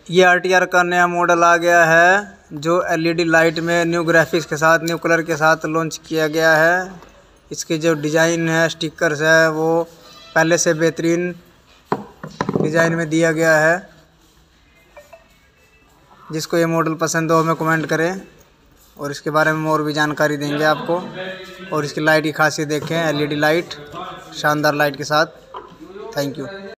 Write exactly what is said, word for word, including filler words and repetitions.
ये R T R का नया मॉडल आ गया है जो एल ई डी लाइट में न्यू ग्राफिक्स के साथ न्यू कलर के साथ लॉन्च किया गया है। इसके जो डिज़ाइन है स्टिकर्स है वो पहले से बेहतरीन डिज़ाइन में दिया गया है। जिसको ये मॉडल पसंद हो हमें कमेंट करें और इसके बारे में और भी जानकारी देंगे आपको। और इसकी लाइट की खासियत देखें, एल ई डी लाइट शानदार लाइट के साथ। Thank you.